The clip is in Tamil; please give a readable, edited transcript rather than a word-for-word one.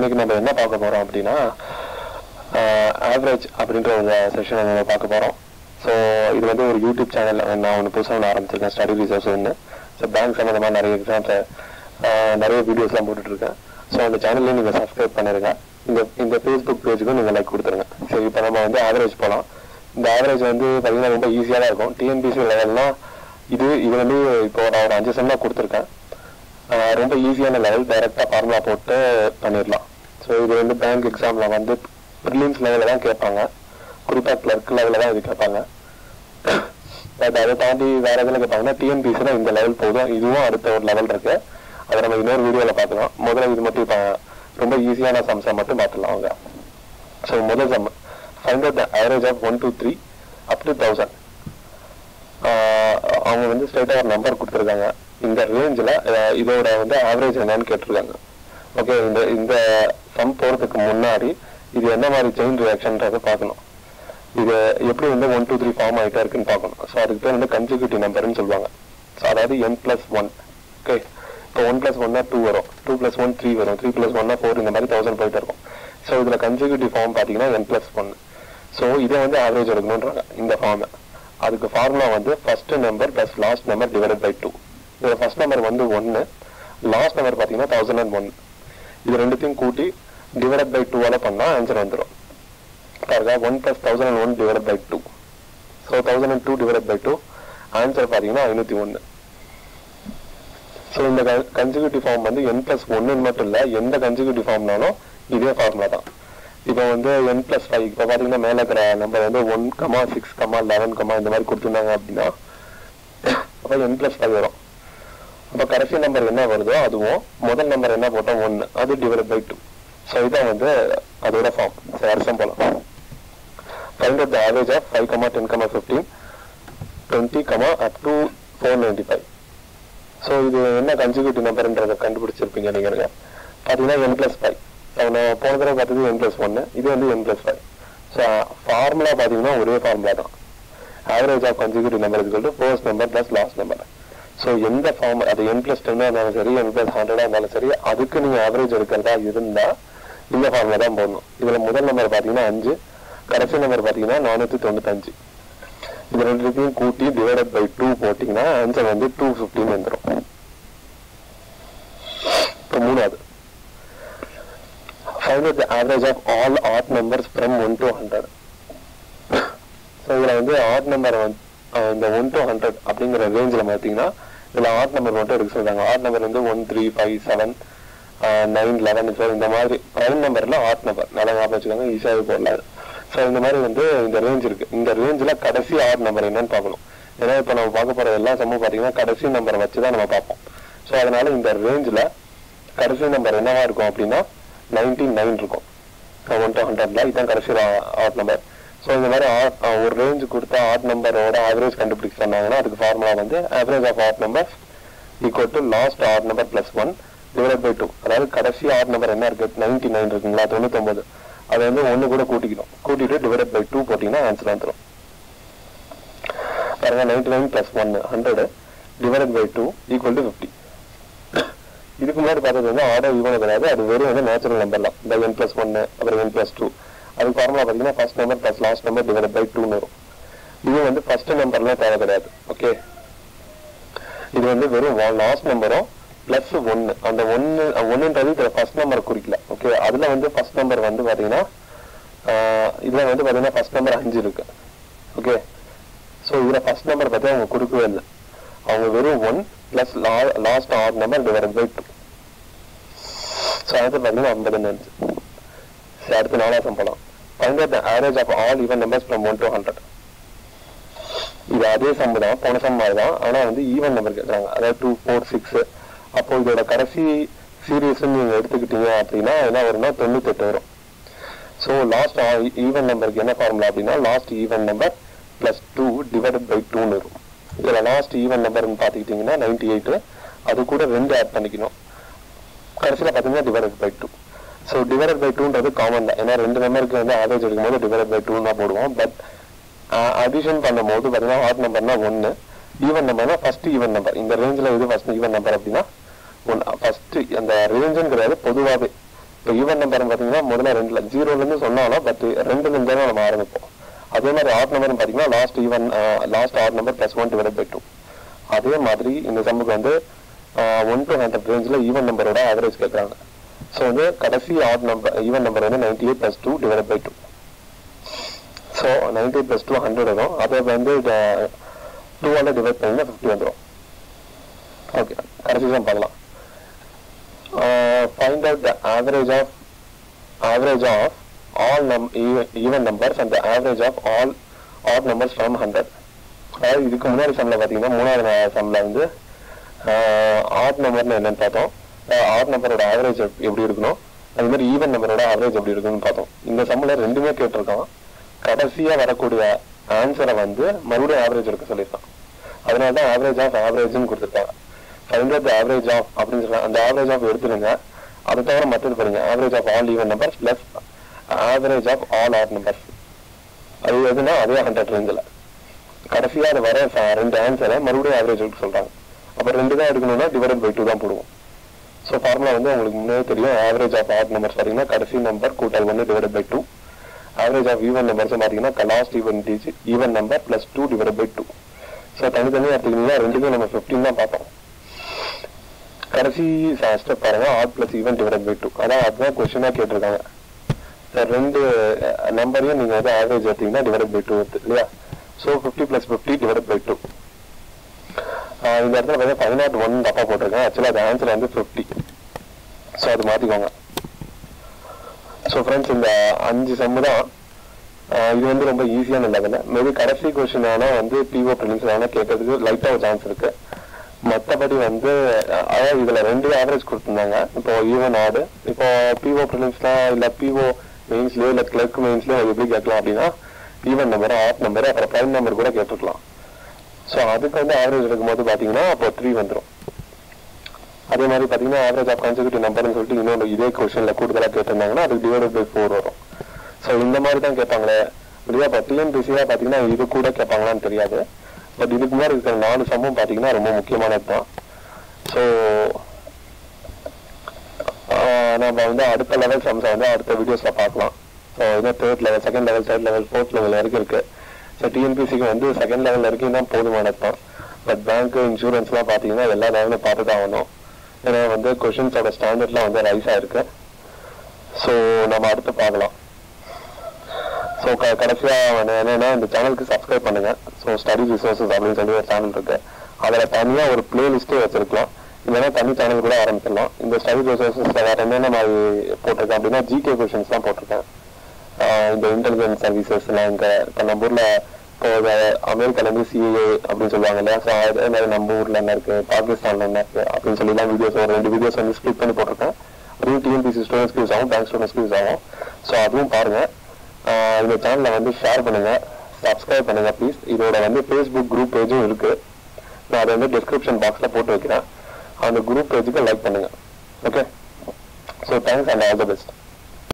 இன்னைக்கு நம்ம என்ன பார்க்க போறோம் அப்படின்னா ஆவரேஜ் அப்படின்ற ஒரு செஷனை நம்ம பார்க்க போறோம். ஸோ இது வந்து ஒரு யூடியூப் சேனல் நான் ஒன்று புதுசாக ஆரம்பிச்சிருக்கேன், ஸ்டடி ரிசோர்ஸ் ஒன்று. ஸோ பேங்க் சம்மந்தமாக நிறைய எக்ஸாம்ஸை நிறைய வீடியோஸ்லாம் போட்டுட்ருக்கேன். ஸோ அந்த சேனல்லையும் நீங்கள் சப்ஸ்கிரைப் பண்ணிருங்க. இந்த ஃபேஸ்புக் பேஜுக்கும் நீங்கள் லைக் கொடுத்துருங்க. சரி, இப்போ நம்ம வந்து ஆவரேஜ் போகலாம். இந்த ஆவரேஜ் வந்து பார்த்தீங்கன்னா ரொம்ப ஈஸியாக தான் இருக்கும். டிஎன்பிசி லெவல்லாம் இது வந்து இப்போ நான் ஒரு 5 செம் தான் கொடுத்துருக்கேன். ரொம்ப ஈஸியான லெவல், டைரெக்டாக ஃபார்முலா போட்டு பண்ணிடலாம். ஸோ இது வந்து பேங்க் எக்ஸாமில் வந்து ப்ரிலிம்ஸ் லெவலில் தான் கேட்பாங்க, குறிப்பாக கிளர்க் லெவலில் தான் இது கேட்பாங்க. பட் அதை தாண்டி வேறு எதில் கேட்பாங்கன்னா டிஎன்பிசி தான் இந்த லெவல் போதும். இதுவும் அடுத்த ஒரு லெவல் இருக்குது, அதை நம்ம இன்னொரு வீடியோவில் பார்க்கலாம். முதல்ல இது மட்டும் இப்போ ரொம்ப ஈஸியான சம்ஸை மட்டும் பார்த்துடலாம் அவங்க. ஸோ முதல் sum, find out the average of 1 to 3 up to 1000. அவங்க வந்து ஸ்ட்ரைட்டாக ஒரு நம்பர் கொடுத்துருக்காங்க. இந்த ரேஞ்சில் இதோட வந்து ஆவரேஜ் என்னன்னு கேட்டிருக்காங்க. ஓகே, இந்த சம் போகிறதுக்கு முன்னாடி இது என்ன மாதிரி செயின் ரியாக்ஷன்றதை பார்க்கணும். இது எப்படி வந்து 1 to 3 ஃபார்ம் ஆகிட்டே இருக்குன்னு பார்க்கணும். ஸோ அதுக்கு பேர் வந்து கன்சிக்யூட்டிவ் நம்பர்னு சொல்லுவாங்க. ஸோ அதாவது n+1. ஓகே, இப்போ 1+1 2 வரும், 2+1 3 வரும், 3+1 4, இந்த மாதிரி 1000 போயிட்டு இருக்கும். ஸோ இதில் கன்சிக்யூட்டிவ் ஃபார்ம் பார்த்தீங்கன்னா n+1. ஸோ இதை வந்து ஆவரேஜ் எடுக்கணுன்றாங்க இந்த ஃபார்மை. அதுக்கு ஃபார்முலா வந்து first number plus last number divided by 2. இதில் ஃபர்ஸ்ட் நம்பர் வந்து 1, லாஸ்ட் நம்பர் பார்த்தீங்கன்னா 1001. இது ரெண்டுத்தையும் கூட்டி டிவைடட் பை 2ஆல் பண்ணால் ஆன்சர் வந்துடும். பாருங்க, 1 + 1001 divided by 2. So 1002 divided by 2, answer பார்த்தீங்கன்னா 501. ஸோ இந்த கன்சிக்யூட்டிவ் ஃபார்ம் வந்து n+1 மட்டும் இல்லை, எந்த கன்சிக்யூட்டிவ் ஃபார்ம்னாலும் இதே ஃபார்முலா தான். இப்போ வந்து n+5, இப்போ பார்த்தீங்கன்னா மேலே இருக்கிற நம்பர் வந்து 1, 6, 11, இந்த மாதிரி கொடுத்துருந்தாங்க அப்படின்னா அப்போ n+5 வரும். அப்போ கடைசி நம்பர் என்ன வருதோ அதுவும் முதல் நம்பர் என்ன போட்டோம் 1, அது டிவைட் பை 2. ஸோ இதான் வந்து அதோட ஃபார்ம். ஸோ அரசம் போகலாம். Find out the average of 5, 10, 15, 20, up to 495. So இது என்ன கன்சிக்யூட்டிவ் நம்பர்ன்றதை கண்டுபிடிச்சிருப்பீங்க நீங்கள். பார்த்தீங்கன்னா n+5. நான் போன தடவை பார்த்தது n+1, இது வந்து n+5. ஸோ ஃபார்முலா பார்த்தீங்கன்னா ஒரே ஃபார்முலா தான். Average of consecutive number is first number plus last number. So எந்த ஃபார்ம், அது n+10 இருந்தாலும் சரி, n+100 இருந்தாலும் சரி, அதுக்கு நீங்கள் ஆவரேஜ் எடுக்கிறதா இருந்தால் இந்த ஃபார்முலா தான் போடணும். இதில் முதல் நம்பர் பார்த்தீங்கன்னா 5, கடைசி நம்பர் பார்த்தீங்கன்னா 495. இது ரெண்டுத்தையும் கூட்டி டிவைடட் பை 2 போட்டிங்கன்னா ஆன்சர் வந்து 215 வந்துடும். இப்போ மூணாவது, find out the average of all odd numbers from 1 to 100. So இதில் வந்து ஆட் நம்பர் வந்து இந்த 1 to 100 அப்படிங்கிற ரேஞ்சில் பார்த்தீங்கன்னா இதில் ஆட் நம்பர் மட்டும் இருக்கு சொல்கிறாங்க. ஆட் நம்பர் வந்து 1, 3, 5, 7, 9, 11, 12 இந்த மாதிரி ப்ரைம் நம்பரில் ஆட் நம்பர் நல்லா ஞாபகம் வச்சுக்கோங்க, ஈஸியாக போடலாம். ஸோ இந்த மாதிரி வந்து இந்த ரேஞ்ச் இருக்குது. இந்த ரேஞ்சில் கடைசி ஆட் நம்பர் என்னன்னு பார்க்கணும். ஏன்னா இப்போ நம்ம பார்க்க போகிற எல்லா சமூகம் பார்த்தீங்கன்னா கடைசி நம்பரை வச்சு தான் நம்ம பார்ப்போம். ஸோ அதனால இந்த ரேஞ்சில் கடைசி நம்பர் என்னவா இருக்கும் அப்படின்னா 99 இருக்கும். 1 to 100ல இதுதான் கடைசி ஆட் நம்பர். ஸோ இந்த மாதிரி ஒரு ரேஞ்சு கொடுத்தா ஆட் நம்பரோட ஆவரேஜ் கண்டுபிடிக்க சொன்னாங்கன்னா அதுக்கு ஃபார்முலா வந்து average of odd number equal to last odd number plus 1 divide by 2. அதாவது கடைசி ஆட் நம்பர் என்ன இருக்கு, 99 இருக்குங்களா, 99. அதை வந்து 1 கூட கூட்டிக்கணும். கூட்டிட்டு டிவைட் பை 2 போட்டிங்கன்னா ஆன்சர் வந்துடும். பாருங்க, 99 + 1 100 டிவைட் பை 2 ஈக்குவல் டு 50. இதுக்கு முன்னாடி பார்த்தது வந்து ஆர்டர் ஈவன் கிடையாது, அது வெறும் வந்து நேச்சுரல் நம்பர் தான். இந்த n+1 அப்புறம் n+2 அதுக்கு ஃபார்முலா பார்த்தீங்கன்னா first number plus last number divide by 2 வரும். இது வந்து ஃபர்ஸ்ட் நம்பர்லாம் தேவை கிடையாது. ஓகே, இது வந்து வெறும் லாஸ்ட் நம்பரும் ப்ளஸ் 1. அந்த 1ன்றது இதில் ஃபர்ஸ்ட் நம்பர் குறிக்கல. ஓகே, அதில் வந்து ஃபர்ஸ்ட் நம்பர் வந்து பார்த்தீங்கன்னா இதில் வந்து பார்த்தீங்கன்னா ஃபர்ஸ்ட் நம்பர் 5 இருக்கு. ஓகே, ஸோ இதில் ஃபர்ஸ்ட் நம்பர் பற்றி அவங்க கொடுக்கவே இல்லை. அவங்க வெறும் 1 plus last odd number divide by 2. So அடுத்து பார்த்தீங்கன்னா 55. அடுத்து 4வது சம் போகலாம். Find out the average of all even numbers from 1 to 100. இது அதே சம் தான், போன சம் மாதிரி தான், ஆனால் வந்து ஈவன் நம்பர் கேட்குறாங்க. அதாவது 2, 4, 6. அப்போ இதோட கடைசி சீரீஸ் நீங்கள் எடுத்துக்கிட்டீங்க அப்படின்னா என்ன வரும்னா 98 வரும். ஸோ லாஸ்ட் ஈவன் நம்பருக்கு என்ன ஃபார்முலா அப்படின்னா last even number plus 2 divided by 2 வரும். இதில் லாஸ்ட் ஈவன் நம்பர்னு பார்த்துக்கிட்டிங்கன்னா 98, அது கூட 2 ஆட் பண்ணிக்கணும். கடைசியில் பார்த்தீங்கன்னா divided by 2. So divided by 2ன்றது காமன் தான், ஏன்னா 2 நம்பருக்கு வந்து ஆவரேஜ் எடுக்கும்போது டிவைடட் பை 2 தான் போடுவோம். பட் அடிஷன் பண்ணும்போது பார்த்தீங்கன்னா ஆட் நம்பர்னா 1, ஈவன் நம்பர்னா ஃபர்ஸ்ட் ஈவன் நம்பர். இந்த ரேஞ்சில் எது ஃபர்ஸ்ட் ஈவன் நம்பர் அப்படின்னா 1. ஃபர்ஸ்ட் அந்த ரேஞ்சுன்னு கிடையாது, பொதுவாகவே இப்போ ஈவன் நம்பர் பார்த்தீங்கன்னா முதல்ல 2ல 0லேருந்து சொன்னாலும் பட் 2லேருந்து தான் நம்ம ஆரம்பிப்போம். அதே மாதிரி ஆட் நம்பர் பார்த்தீங்கன்னா லாஸ்ட் ஆட் நம்பர் +1 / 2. அதே மாதிரி இந்த சம்முக்கு வந்து 1 to 100 ரேஞ்சில் ஈவன் நம்பரோட ஆவரேஜ் கேட்குறாங்க. ஸோ வந்து கடைசி ஆட் நம்பர் ஈவன் நம்பர் வந்து 98 + 2 / 2. ஸோ 98 + 2 100 வரும். அதை வந்து 2 டிவைட் பண்ணிங்கன்னா 50 வந்துடும். ஓகே, கடைசி சம் பார்க்கலாம். Find out the average of all even numbers and the average of all odd numbers from 100. அதாவது இதுக்கு முன்னாடி சம்மில் பார்த்தீங்கன்னா 3வது சம்மில் வந்து ஆட் நம்பர்னு என்னன்னு பார்த்தோம். ஆட் நம்பரோட ஆவரேஜ் எப்படி இருக்கணும், அது மாதிரி ஈவன் நம்பரோட ஆவரேஜ் எப்படி இருக்குன்னு பார்த்தோம். இந்த சம்மில் ரெண்டுமே கேட்டிருக்கோம். கடைசியாக வரக்கூடிய ஆன்சரை வந்து மறுபடியும் ஆவரேஜ் இருக்க சொல்லியிருக்கான். அதனால தான் ஆவரேஜ் ஆஃப் ஆவரேஜ்னு கொடுத்துருக்காங்க. Find out the average of அப்படின்னு சொல்லுவாங்க. அந்த ஆவரேஜ் ஆஃப் எடுத்துருங்க. அதை தவிர மற்றது பாருங்க, average of all even numbers plus average of all odd numbers. அது எதுனா அதே 100 ரேஞ்சில் கடைசியாக அது வர 2 ஆன்சரை மறுபடியும் ஆவரேஜ் எடுக்க சொல்கிறாங்க. அப்போ 2 தான் எடுக்கணும்னா ÷ 2 தான் போடுவோம். ஸோ ஃபார்முலா வந்து உங்களுக்கு முன்னாடி தெரியும். ஆவரேஜ் ஆஃப் ஆட் நம்பர்ஸ் பார்த்தீங்கன்னா கடைசி நம்பர் கூட்டல் 1 / 2. ஆவரேஜ் ஆஃப் ஈவன் நம்பர்ஸ் பார்த்தீங்கன்னா last even number plus 2 / 2. So தனித்தனியாக எடுத்துக்கிட்டீங்கன்னா ரெண்டுமே நம்ம 15 தான் பார்த்தோம். கடைசி ஸ்டெப் பாருங்க, ஆட் ப்ளஸ் ஈவன் / 2. அதான் அதுதான் கொஸ்டினாக கேட்டிருக்காங்க. சார் 2 நம்பரையும் நீங்கள் வந்து ஆவரேஜ் எடுத்தீங்கன்னா ÷ 2 வருது இல்லையா? ஸோ 50 + 50 / 2. இந்த இடத்துல பார்த்தா 501 தப்பா போட்டிருக்கேன். ஆக்சுவலாக அது ஆன்சர் வந்து 50. ஸோ அது மாற்றிக்கோங்க. ஸோ ஃப்ரெண்ட்ஸ், இந்த 5 சம்மு தான். இது வந்து ரொம்ப ஈஸியான லெவலில். மேபி கடைசி கொஸ்டின் ஆனால் வந்து PO ப்ரிலிம்ஸ் ஆனால் கேட்கறதுக்கு லைட்டாக ஒரு சான்ஸ் இருக்கு. மற்றபடி வந்து அதாவது இதில் 2 ஆவரேஜ் கொடுத்துருந்தாங்க. இப்போ ஈவன் ஆடு, இப்போ PO ப்ரிலிம்ஸ்லாம் இல்லை PO மெயின்ஸ்லேயோ இல்லை கிளர்க் மெயின்ஸ்லேயோ எப்படி கேட்கலாம் அப்படின்னா ஈவன் நம்பர், ஆட் நம்பர், அப்புறம் ப்ரைம் நம்பர் கூட கேட்டுருக்கலாம். ஸோ அதுக்கு வந்து ஆவரேஜ் எடுக்கும்போது பார்த்தீங்கன்னா அப்போ 3 வந்துடும். அதே மாதிரி பார்த்தீங்கன்னா ஆவரேஜ் ஆஃப் கன்செக்யூட்டிவ் நம்பர்னு சொல்லிட்டு இன்னொரு இதே கொஸ்டினில் கூடுதலாக கேட்டிருந்தாங்கன்னா அதுக்கு ÷ 4 வரும். ஸோ இந்த மாதிரி தான் கேட்பாங்களே இல்லையா? இப்போ TNPSC பார்த்தீங்கன்னா இது கூட கேட்பாங்களான்னு தெரியாது. பட் இதுக்கு முன்னாடி இருக்கிற 4 சம்மும் பார்த்தீங்கன்னா ரொம்ப முக்கியமானது தான். ஸோ நம்ம வந்து அடுத்த லெவல் சம்ஸை வந்து அடுத்த வீடியோஸில் பார்க்கலாம். ஸோ இன்னும் 3rd level, 2nd level, 3rd level, 4th level வரைக்கும் இருக்கு. ஸோ TNPSCக்கு வந்து 2nd லெவல் வரைக்கும் தான் போதுமானது தான். பட் பேங்க்கு, இன்சூரன்ஸ்லாம் பார்த்தீங்கன்னா எல்லா லெவலும் பார்த்து தான் ஆகணும். ஏன்னா வந்து கொஷின்ஸோட ஸ்டாண்டர்ட்லாம் வந்து ரைஸ் ஆயிருக்கு. ஸோ நம்ம அடுத்து பார்க்கலாம். ஸோ கடைசியாக என்னன்னா இந்த சேனலுக்கு சப்ஸ்கிரைப் பண்ணுங்க. ஸோ ஸ்டடி ரிசோர்ஸஸ் அப்படின்னு சொல்லி ஒரு சேனல் இருக்கு. அதில் தனியாக ஒரு பிளேலிஸ்ட்டே வச்சிருக்கலாம். இல்லைன்னா தனி சேனல் கூட ஆரம்பிச்சிடலாம். இந்த ஸ்டடி ரிசோர்ஸஸ் வேறு என்னென்ன மாதிரி போட்டிருக்கேன் அப்படின்னா GK கொஷின்ஸ் தான் போட்டிருக்கேன். இந்த இன்டெலிஜென்ஸ் சர்வீசஸ்லாம் இங்கே இப்போ நம்ம ஊரில் இப்போ அமெரிக்காலேருந்து CAA அப்படின்னு சொல்லுவாங்க இல்லையா? ஸோ அதே மாதிரி நம்ம ஊரில் என்ன இருக்குது, பாகிஸ்தானில் என்ன இருக்குது அப்படின்னு சொல்லிலாம் வீடியோஸ் ஒரு 2 வீடியோஸ் வந்து ஸ்பிளிட் பண்ணி போட்டிருக்கேன். அதுவும் TNPSC ஸ்டூடெண்ட்ஸ்க்கு யூஸ் ஆகும், பேங்க் ஸ்டூடெண்ட்ஸ்க்கு யூஸ் ஆகும். ஸோ அதுவும் பாருங்கள். இந்த சேனலை வந்து ஷேர் பண்ணுங்கள், சப்ஸ்கிரைப் பண்ணுங்கள் ப்ளீஸ். இதோட வந்து Facebook குரூப் பேஜும் இருக்குது. நான் அதை வந்து டிஸ்கிரிப்ஷன் பாக்ஸில் போட்டு வைக்கிறேன். அந்த குரூப் பேஜுக்கு லைக் பண்ணுங்கள். Okay, so thanks and all the best.